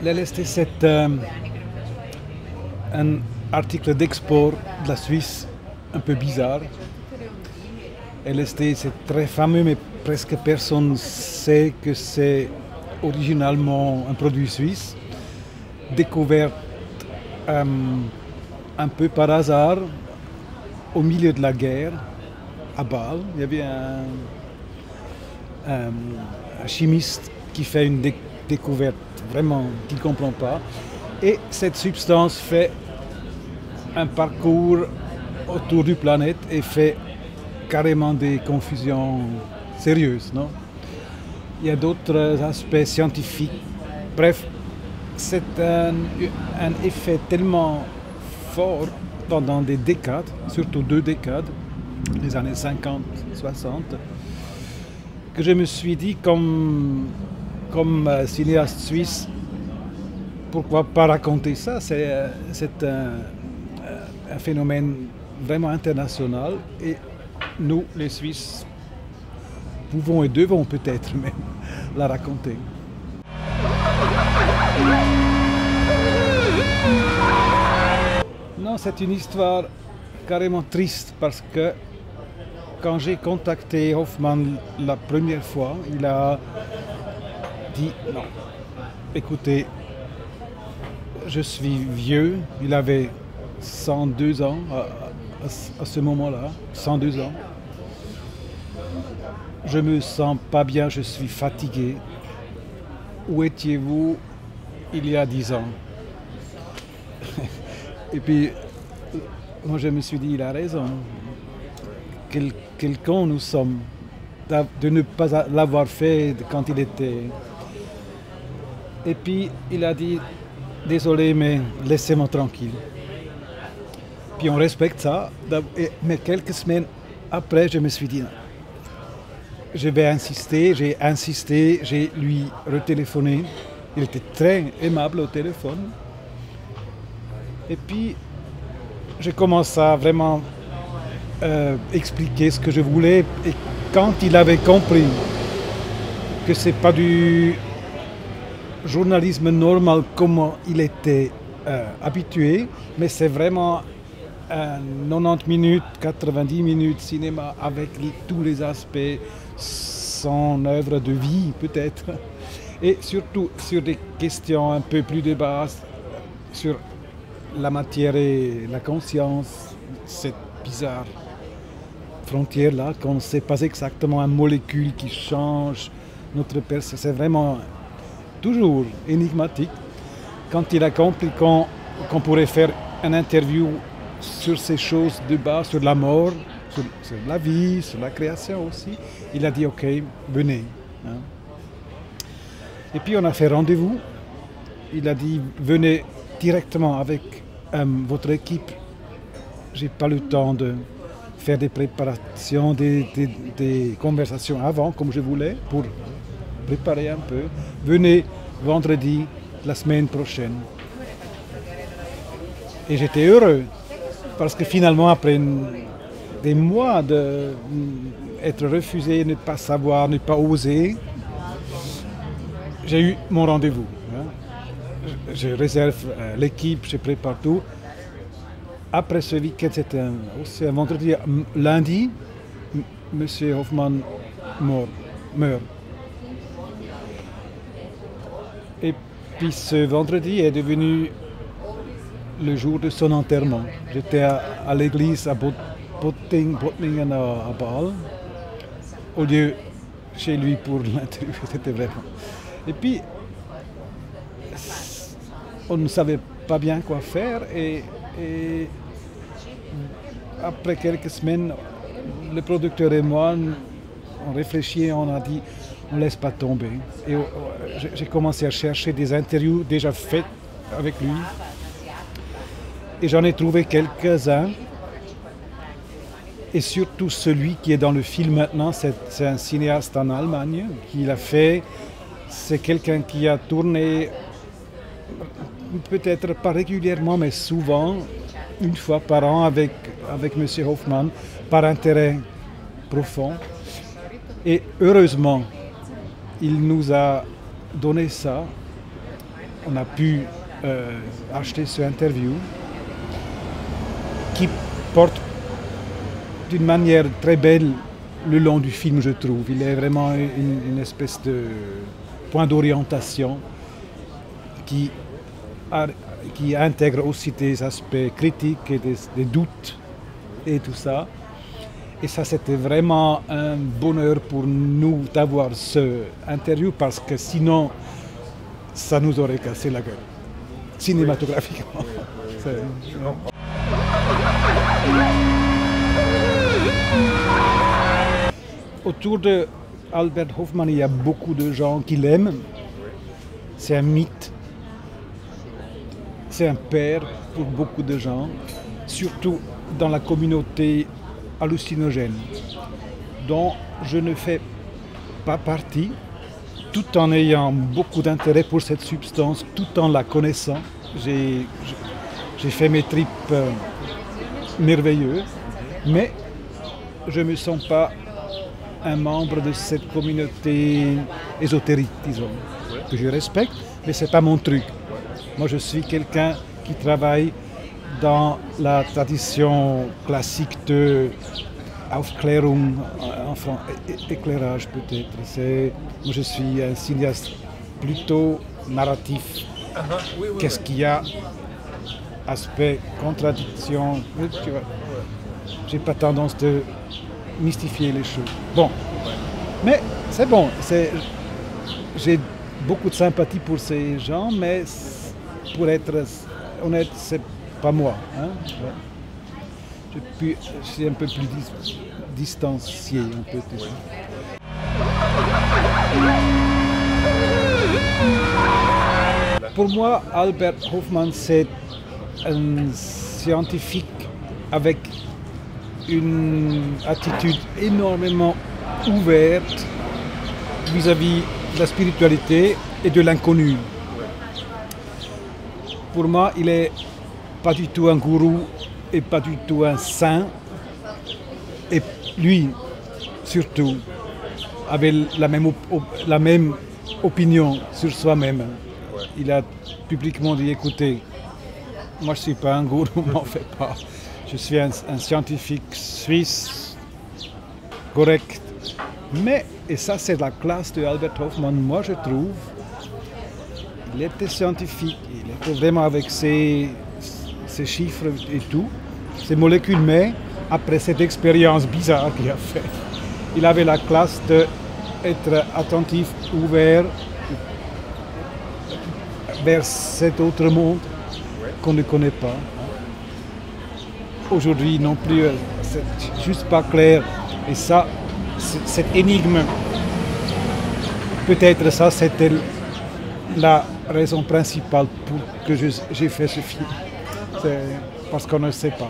LST, c'est un article d'export de la Suisse un peu bizarre. LST, c'est très fameux, mais presque personne ne sait que c'est originalement un produit suisse, découvert un peu par hasard au milieu de la guerre à Bâle. Il y avait un chimiste qui fait une découverte vraiment qu'il ne comprend pas. Et cette substance fait un parcours autour du planète et fait carrément des confusions sérieuses, non? Il y a d'autres aspects scientifiques. Bref, c'est un effet tellement fort pendant des décades, surtout 2 décades, les années 50, 60, que je me suis dit, comme cinéaste suisse, pourquoi pas raconter ça? C'est un phénomène vraiment international et nous, les Suisses, pouvons et devons peut-être même la raconter. Non, c'est une histoire carrément triste parce que quand j'ai contacté Hoffmann la première fois, il a dit non. Écoutez, je suis vieux, il avait 102 ans à ce moment-là, 102 ans. Je me sens pas bien, je suis fatigué. Où étiez-vous il y a 10 ans? Et puis, moi je me suis dit, il a raison. Quel con nous sommes de ne pas l'avoir fait quand il était. Et puis, il a dit, désolé, mais laissez-moi tranquille. Puis on respecte ça. Mais quelques semaines après, je me suis dit, je vais insister, j'ai lui retéléphoné. Il était très aimable au téléphone. Et puis, je commence à vraiment expliquer ce que je voulais. Et quand il avait compris que ce n'est pas du journalisme normal comme il était habitué, mais c'est vraiment 90 minutes, 90 minutes cinéma avec tous les aspects, son œuvre de vie peut-être, et surtout sur des questions un peu plus de base, sur la matière et la conscience, cette bizarre frontière-là, qu'on ne sait pas exactement une molécule qui change notre personne. C'est vraiment toujours énigmatique. Quand il a compris qu'on pourrait faire une interview sur ces choses de bas, sur la mort, sur la vie, sur la création aussi, il a dit ok, venez. Hein. Et puis on a fait rendez-vous. Il a dit venez directement avec votre équipe. J'ai pas le temps de faire des préparations, des conversations avant comme je voulais pour préparer un peu. Venez vendredi la semaine prochaine. Et j'étais heureux parce que finalement après des mois d'être refusé, ne pas savoir, ne pas oser, j'ai eu mon rendez-vous. Hein. Je réserve l'équipe, je prépare tout. Après ce week-end, c'était aussi un vendredi. Lundi, M. Hoffmann meurt. Et puis ce vendredi est devenu le jour de son enterrement. J'étais à l'église à Bottingen à Bâle, au lieu chez lui pour l'interview. C'était vraiment. Et puis, on ne savait pas bien quoi faire et après quelques semaines, le producteur et moi, on réfléchit et on a dit on ne laisse pas tomber. Et j'ai commencé à chercher des interviews déjà faites avec lui. Et j'en ai trouvé quelques-uns. Et surtout celui qui est dans le film maintenant, c'est un cinéaste en Allemagne qui l'a fait. C'est quelqu'un qui a tourné, peut-être pas régulièrement, mais souvent, une fois par an avec M. Hoffmann, par intérêt profond. Et heureusement, il nous a donné ça. on a pu acheter cette interview qui porte d'une manière très belle le long du film, je trouve. Il est vraiment une espèce de point d'orientation qui intègre aussi des aspects critiques et des doutes et tout ça. Et ça, c'était vraiment un bonheur pour nous d'avoir cette interview parce que sinon, ça nous aurait cassé la gueule, cinématographiquement. Autour de Albert Hofmann, il y a beaucoup de gens qui l'aiment. C'est un mythe. C'est un père pour beaucoup de gens, surtout dans la communauté hallucinogène, dont je ne fais pas partie, tout en ayant beaucoup d'intérêt pour cette substance, tout en la connaissant. J'ai fait mes tripes merveilleuses, mais je ne me sens pas un membre de cette communauté ésotérique, disons, que je respecte, mais ce n'est pas mon truc. Moi, je suis quelqu'un qui travaille dans la tradition classique de Aufklärung, enfin, éclairage peut-être. Moi, je suis un cinéaste plutôt narratif. Qu'est-ce qu'il y a? Aspect, contradiction. Tu vois, j'ai pas tendance de mystifier les choses. Bon, mais c'est bon. J'ai beaucoup de sympathie pour ces gens, mais pour être honnête, c'est pas moi. Hein? Je suis un peu plus distancié. Un peu tout ça. Pour moi, Albert Hofmann, c'est un scientifique avec une attitude énormément ouverte vis-à-vis de la spiritualité et de l'inconnu. Pour moi, il n'est pas du tout un gourou et pas du tout un saint. Et lui, surtout, avait la même opinion sur soi-même. Il a publiquement dit, écoutez, moi je ne suis pas un gourou, m'en fais pas. Je suis un scientifique suisse, correct. Mais, et ça c'est la classe de Albert Hofmann, moi je trouve, il était scientifique, il était vraiment avec ses chiffres et tout, ses molécules, mais après cette expérience bizarre qu'il a faite, il avait la classe d'être attentif, ouvert vers cet autre monde qu'on ne connaît pas. Aujourd'hui non plus, c'est juste pas clair. Et ça, cette énigme, peut-être ça c'était la raison principale pour que j'ai fait ce film. C'est parce qu'on ne sait pas.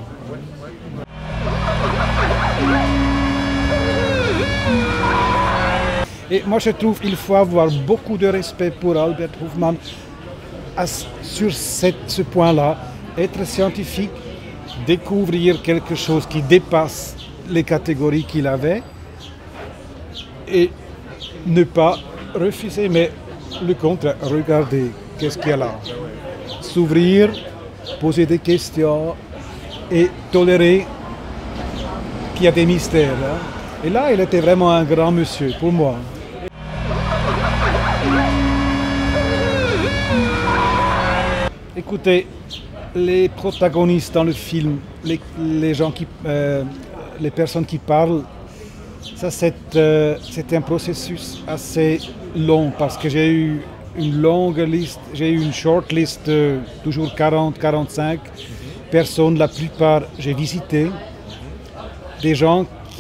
Et moi je trouve qu'il faut avoir beaucoup de respect pour Albert Hofmann sur ce point-là, être scientifique, découvrir quelque chose qui dépasse les catégories qu'il avait et ne pas refuser, mais le contraire, regarder qu'est-ce qu'il y a là, s'ouvrir, poser des questions et tolérer qu'il y a des mystères. Hein. Et là, il était vraiment un grand monsieur pour moi. Écoutez, les protagonistes dans le film, les personnes qui parlent, ça c'est un processus assez long parce que j'ai eu une longue liste, j'ai eu une short list de toujours 40-45 personnes, la plupart j'ai visité, des gens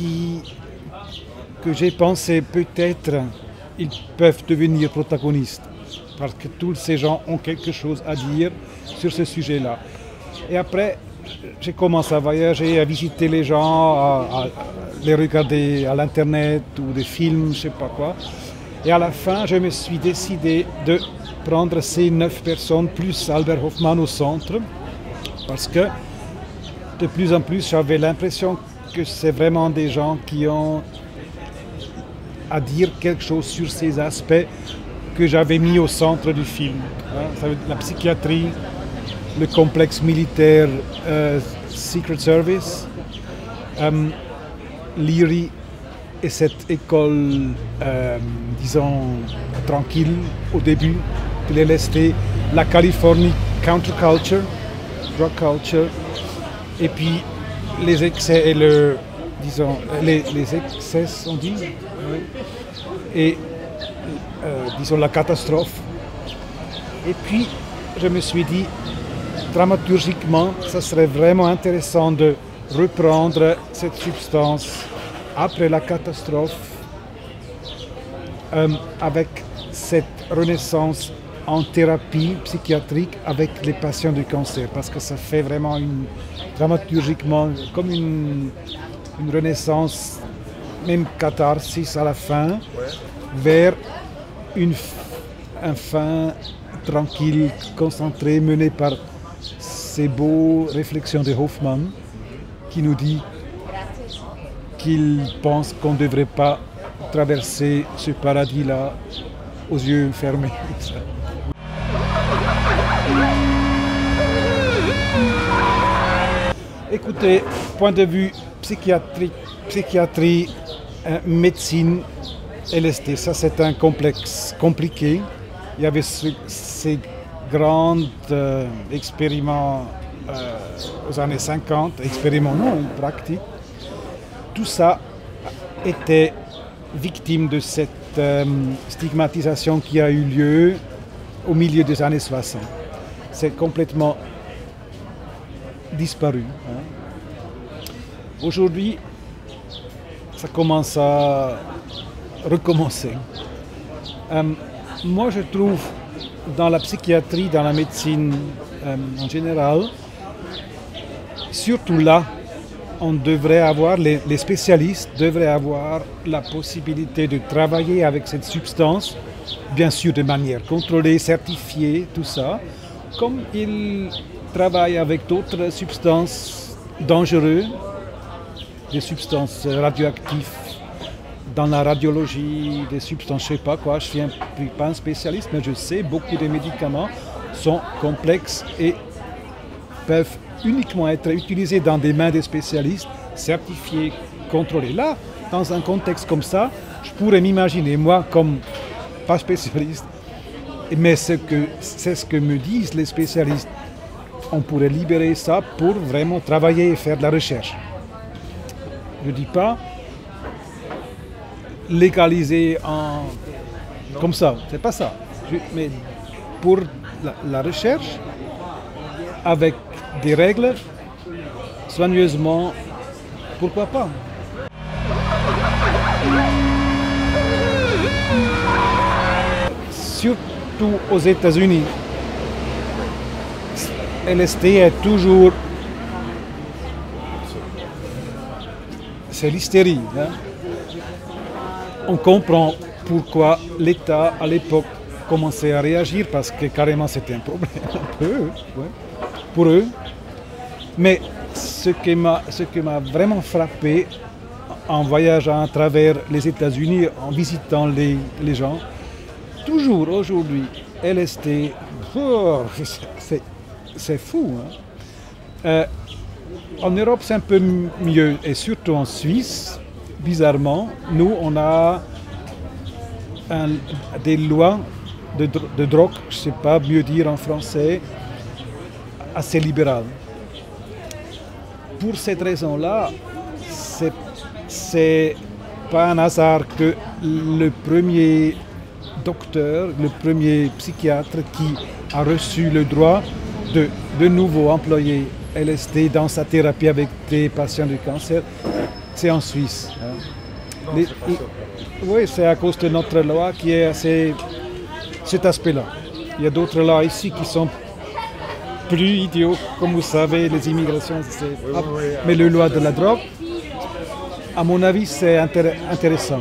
que j'ai pensé peut-être ils peuvent devenir protagonistes. Parce que tous ces gens ont quelque chose à dire sur ce sujet-là. Et après, j'ai commencé à voyager, à visiter les gens, à les regarder à l'internet ou des films, je ne sais pas quoi. Et à la fin, je me suis décidé de prendre ces 9 personnes plus Albert Hofmann au centre. Parce que de plus en plus, j'avais l'impression que c'est vraiment des gens qui ont à dire quelque chose sur ces aspects que j'avais mis au centre du film. Hein. La psychiatrie, le complexe militaire Secret Service, l'IRI et cette école, disons, tranquille au début de l'LSD, la Californie counterculture, drug culture, et puis les excès et disons, les excès, on dit, oui. Et disons la catastrophe. Et puis je me suis dit, dramaturgiquement, ça serait vraiment intéressant de reprendre cette substance après la catastrophe avec cette renaissance en thérapie psychiatrique avec les patients du cancer, parce que ça fait vraiment dramaturgiquement comme une renaissance, même catharsis à la fin, vers un fin tranquille, concentré, mené par ces beaux réflexions de Hoffman, qui nous dit qu'il pense qu'on ne devrait pas traverser ce paradis-là aux yeux fermés. Écoutez, point de vue psychiatrie, médecine, LSD, ça c'est un complexe compliqué. Il y avait ces grands expériments aux années 50, expériments non, pratiques. Tout ça était victime de cette stigmatisation qui a eu lieu au milieu des années 60. C'est complètement disparu. Hein. Aujourd'hui, ça commence à recommencer. Moi, je trouve dans la psychiatrie, dans la médecine en général, surtout là, on devrait avoir, les spécialistes devraient avoir la possibilité de travailler avec cette substance, bien sûr de manière contrôlée, certifiée, tout ça, comme ils travaillent avec d'autres substances dangereuses, des substances radioactives dans la radiologie, des substances, je ne sais pas quoi, je ne suis pas un spécialiste, mais je sais beaucoup de médicaments sont complexes et peuvent uniquement être utilisés dans des mains des spécialistes, certifiés, contrôlés. Là, dans un contexte comme ça, je pourrais m'imaginer, moi, comme pas spécialiste, mais c'est ce que me disent les spécialistes. On pourrait libérer ça pour vraiment travailler et faire de la recherche. Je ne dis pas légaliser comme ça, c'est pas ça. Mais pour la recherche, avec des règles, soigneusement, pourquoi pas? Surtout aux États-Unis, LSD est toujours... C'est l'hystérie. Hein? On comprend pourquoi l'État, à l'époque, commençait à réagir, parce que carrément c'était un problème pour eux. Mais ce qui m'a vraiment frappé en voyageant à travers les États-Unis, en visitant les gens, toujours aujourd'hui, LSD, c'est fou. Hein? En Europe, c'est un peu mieux, et surtout en Suisse, bizarrement, nous, on a des lois de drogue, je ne sais pas mieux dire en français, assez libérales. Pour cette raison-là, c'est pas un hasard que le premier docteur, le premier psychiatre qui a reçu le droit de nouveau employer LSD dans sa thérapie avec des patients du cancer, c'est en Suisse. Hein. Oui, c'est à cause de notre loi qui est assez... cet aspect-là. Il y a d'autres lois ici qui sont plus idiots, comme vous savez, les immigrations, mais le loi de la drogue, à mon avis, c'est intéressant.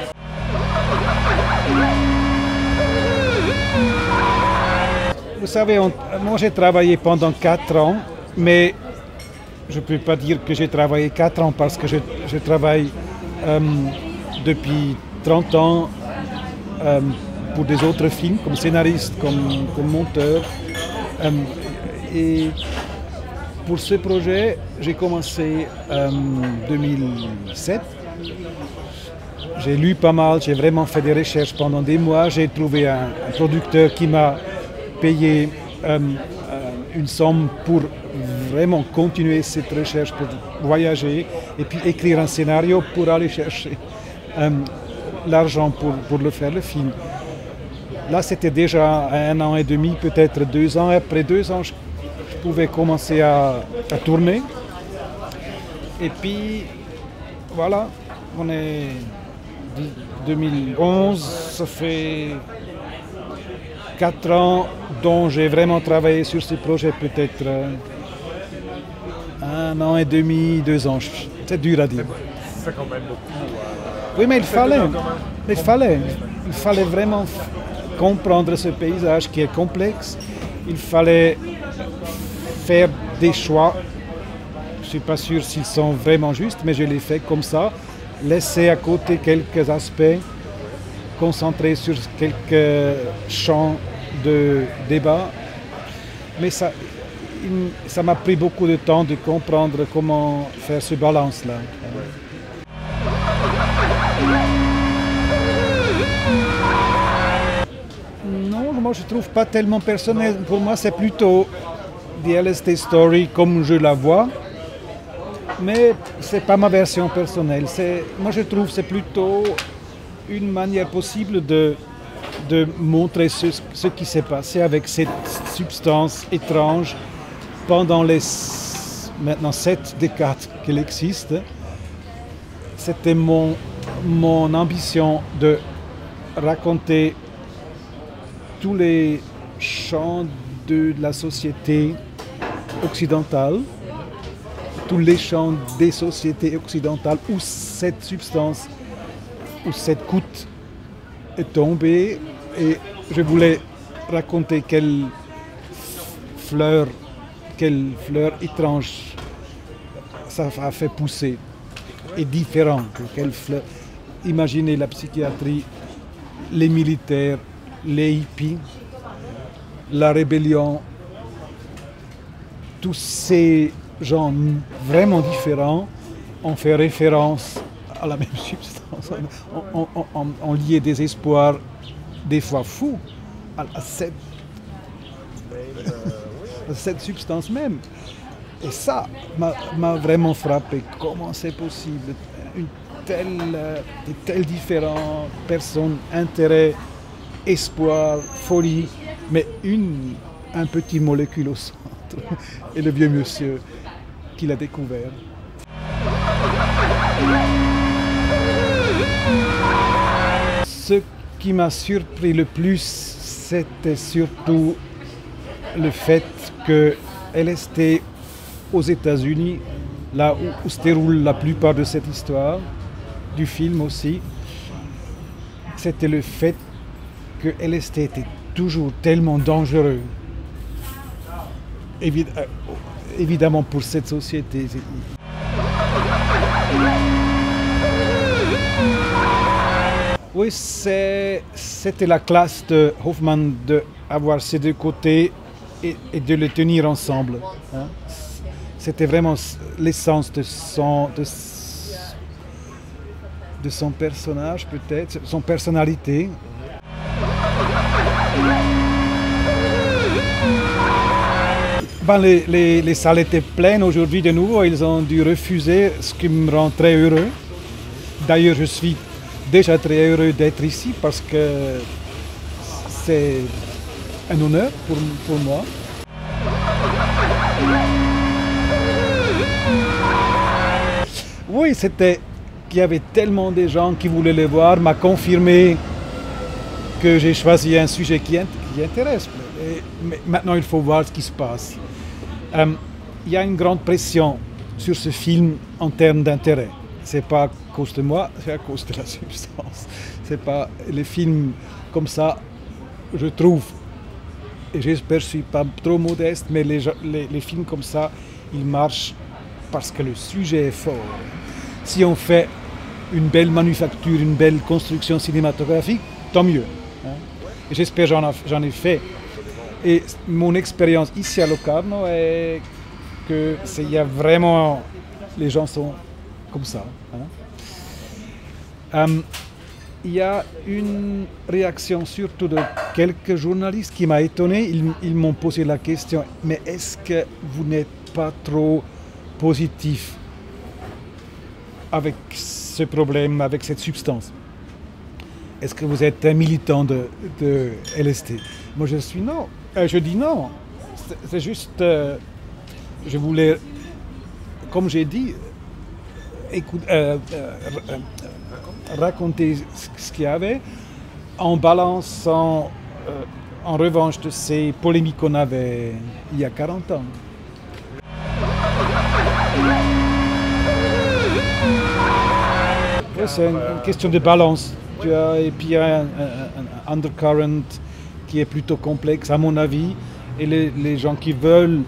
Vous savez, moi j'ai travaillé pendant 4 ans, mais je ne peux pas dire que j'ai travaillé 4 ans parce que je travaille depuis 30 ans pour des autres films, comme scénariste, comme monteur. Et pour ce projet, j'ai commencé en 2007. J'ai lu pas mal, j'ai vraiment fait des recherches pendant des mois. J'ai trouvé un producteur qui m'a payé une somme pour vraiment continuer cette recherche, pour voyager et puis écrire un scénario pour aller chercher l'argent pour le faire, le film. Là, c'était déjà 1 an et demi, peut-être 2 ans. Après 2 ans, je pouvais commencer à tourner. Et puis, voilà, on est 2011, ça fait 4 ans dont j'ai vraiment travaillé sur ce projet, peut-être 1 an et demi, 2 ans. C'est dur à dire. C'est quand même beaucoup. Oui, mais il fallait vraiment comprendre ce paysage qui est complexe. Il fallait faire des choix. Je ne suis pas sûr s'ils sont vraiment justes, mais je les fais comme ça. Laisser à côté quelques aspects, concentrer sur quelques champs de débat. Mais ça m'a pris beaucoup de temps de comprendre comment faire ce balance-là. Non, moi je ne trouve pas tellement personnel. Pour moi, c'est plutôt The LSD Story comme je la vois. Mais ce n'est pas ma version personnelle. Moi, je trouve que c'est plutôt une manière possible de montrer ce qui s'est passé avec cette substance étrange pendant les maintenant 7 décades qu'elle existe. C'était mon ambition de raconter tous les champs de la société occidentale, tous les champs des sociétés occidentales où cette substance, où cette goutte est tombée, et je voulais raconter quelle fleur étrange ça a fait pousser, et différent, quelle fleur. Imaginez la psychiatrie, les militaires, les hippies, la rébellion, tous ces gens vraiment différents ont fait référence à la même substance, ont lié des espoirs des fois fous à cette substance même. Et ça m'a vraiment frappé. Comment c'est possible? De telles différentes personnes, intérêts, espoir, folie, mais un petit molécule au centre. Et le vieux monsieur qui l'a découvert. Ce qui m'a surpris le plus, c'était surtout le fait que LSD aux États-Unis, là où se déroule la plupart de cette histoire, du film aussi, c'était le fait que LSD était toujours tellement dangereux. Évidemment pour cette société. Oui, c'était la classe de Hoffman d'avoir ces deux côtés et de les tenir ensemble. Hein. C'était vraiment l'essence de son personnage, peut-être, son personnalité. Les salles étaient pleines aujourd'hui de nouveau. Ils ont dû refuser, ce qui me rend très heureux. D'ailleurs, je suis déjà très heureux d'être ici parce que c'est un honneur pour moi. Oui, c'était qu'il y avait tellement de gens qui voulaient les voir, m'a confirmé que j'ai choisi un sujet qui intéresse. Mais maintenant, il faut voir ce qui se passe. Il y a une grande pression sur ce film en termes d'intérêt. C'est pas à cause de moi, c'est à cause de la substance. C'est pas les films comme ça, je trouve, et j'espère que je suis pas trop modeste, mais les films comme ça, ils marchent parce que le sujet est fort. Si on fait une belle manufacture, une belle construction cinématographique, tant mieux. Hein. J'espère j'en ai fait. Et mon expérience ici à Locarno est que il y a vraiment, les gens sont comme ça. Il y a une réaction surtout de quelques journalistes qui m'a étonné. Ils m'ont posé la question, mais est-ce que vous n'êtes pas trop positif avec ce problème, avec cette substance? Est-ce que vous êtes un militant de LSD? Moi je dis non. C'est juste, je voulais, comme j'ai dit, raconter ce qu'il y avait en balançant en revanche de ces polémiques qu'on avait il y a 40 ans. C'est une question de balance. Et puis il y a un undercurrent qui est plutôt complexe à mon avis, et les gens qui veulent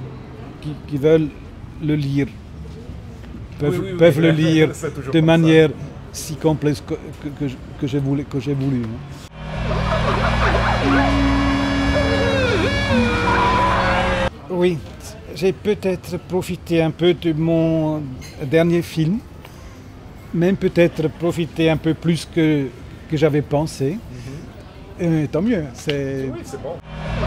le lire peuvent le lire de manière si complexe que j'ai voulu. Oui, j'ai peut-être profité un peu de mon dernier film, même peut-être profité un peu plus que j'avais pensé. Tant mieux. Oui, c'est bon.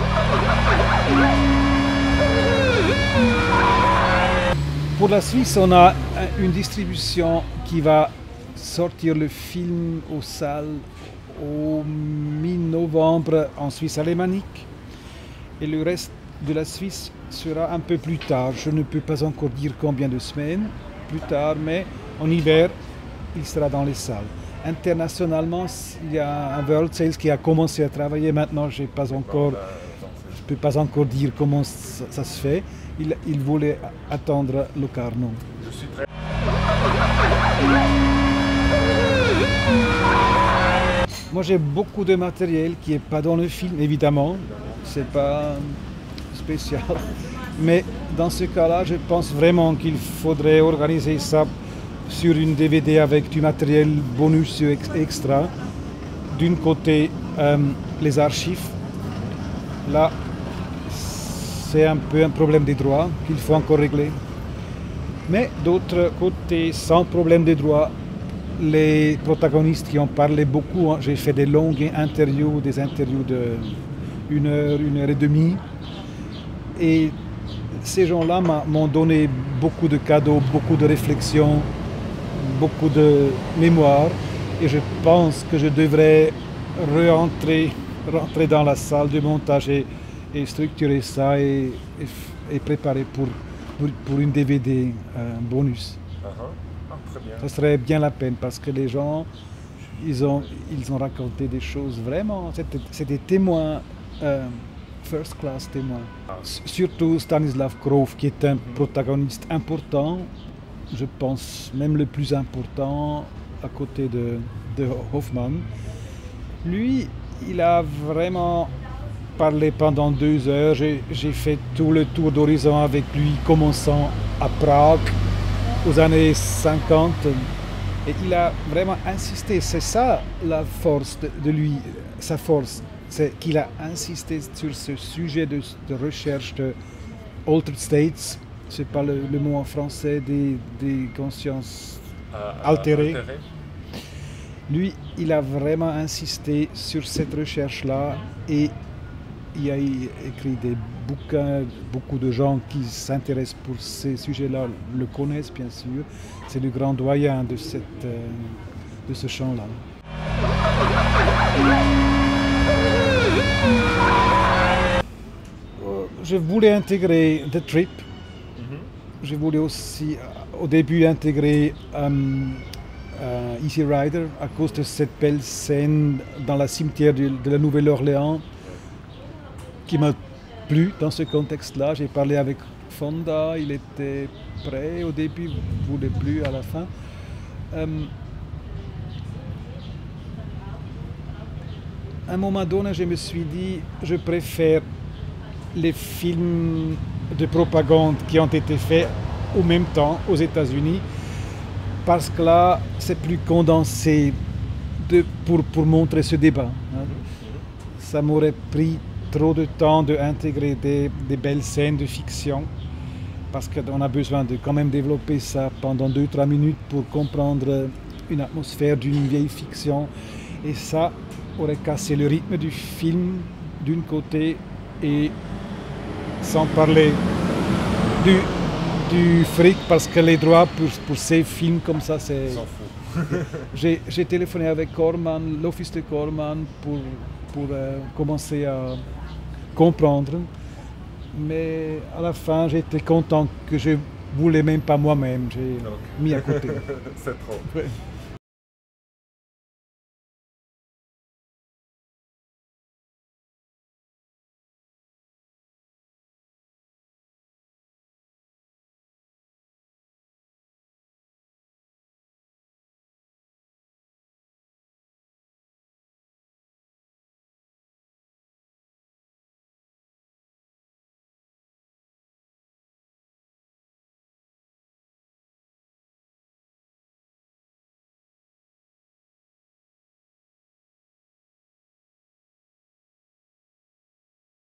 Pour la Suisse, on a une distribution qui va sortir le film aux salles au mi-novembre en Suisse alémanique. Et le reste de la Suisse sera un peu plus tard. Je ne peux pas encore dire combien de semaines plus tard, mais en hiver, il sera dans les salles. Internationalement, il y a un World Sales qui a commencé à travailler. Maintenant, je ne peux pas encore dire comment ça se fait. Il voulait attendre Locarno. Je suis très... Moi, j'ai beaucoup de matériel qui n'est pas dans le film, évidemment. C'est pas spécial. Mais dans ce cas-là, je pense vraiment qu'il faudrait organiser ça sur une DVD avec du matériel bonus extra. D'un côté, les archives. Là, c'est un peu un problème des droits qu'il faut encore régler. Mais d'autre côté, sans problème des droits, les protagonistes qui ont parlé beaucoup, j'ai fait des longues interviews, des interviews de 1 heure et demie. Et ces gens-là m'ont donné beaucoup de cadeaux, beaucoup de réflexions, beaucoup de mémoire. Et je pense que je devrais rentrer dans la salle de montage et structurer ça et préparer pour une DVD bonus. Très bien. Ça serait bien la peine parce que les gens, ils ont raconté des choses vraiment, c'est des témoins, first class témoins. Surtout Stanislav Grof qui est un protagoniste important, je pense même le plus important à côté de Hoffmann. Lui, il a vraiment parlé pendant 2 heures. J'ai fait tout le tour d'horizon avec lui, commençant à Prague aux années 50. Et il a vraiment insisté. C'est ça la force de lui. Sa force, c'est qu'il a insisté sur ce sujet de recherche de altered states. C'est pas le mot en français, des consciences altérées. Lui, il a vraiment insisté sur cette recherche-là et il a écrit des bouquins. Beaucoup de gens qui s'intéressent pour ces sujets-là le connaissent, bien sûr. C'est le grand doyen de ce champ-là. Je voulais intégrer The Trip. Je voulais aussi, au début, intégrer Easy Rider à cause de cette belle scène dans la cimetière de la Nouvelle-Orléans qui m'a plu dans ce contexte-là. J'ai parlé avec Fonda, il était prêt au début, il ne voulait plus à la fin. À un moment donné, je me suis dit, je préfère les films de propagande qui ont été faits au même temps aux États-Unis, parce que là, c'est plus condensé pour montrer ce débat. ça m'aurait pris trop de temps d'intégrer des belles scènes de fiction, parce qu'on a besoin de quand même développer ça pendant 2-3 minutes pour comprendre une atmosphère d'une vieille fiction. Et ça aurait cassé le rythme du film d'un côté, et sans parler du fric, parce que les droits pour ces films comme ça, c'est... S'en fout. J'ai téléphoné avec Corman, l'office de Corman, pour commencer à comprendre. Mais à la fin, j'étais content que je voulais même pas moi-même. J'ai mis à côté. C'est trop. Ouais.